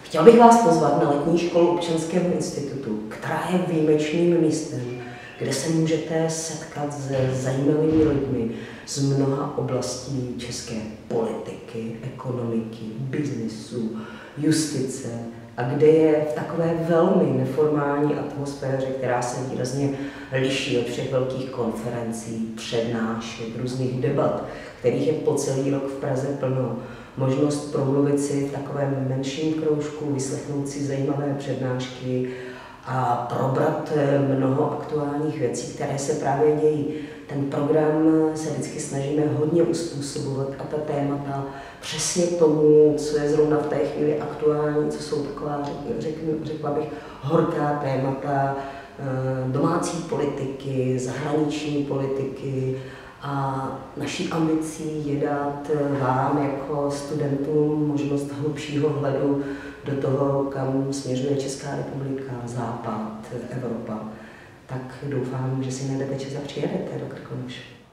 Chtěl bych vás pozvat na letní školu Občanského institutu, která je výjimečným místem, kde se můžete setkat se zajímavými lidmi z mnoha oblastí české politiky, ekonomiky, biznesu, justice a kde je v takové velmi neformální atmosféře, která se výrazně liší od všech velkých konferencí, přednášek, různých debat, kterých je po celý rok v Praze plno. Možnost promluvit si v takovém menším kroužku, vyslechnout si zajímavé přednášky a probrat mnoho aktuálních věcí, které se právě dějí. Ten program se vždycky snažíme hodně uspůsobovat a ta témata přesně tomu, co je zrovna v té chvíli aktuální, co jsou taková, řekla bych, horká témata domácí politiky, zahraniční politiky. A naší ambicí je dát vám jako studentům možnost hlubšího vhledu do toho, kam směřuje Česká republika, Západ, Evropa. Tak doufám, že si najdete čas a přijedete do Krkonoš.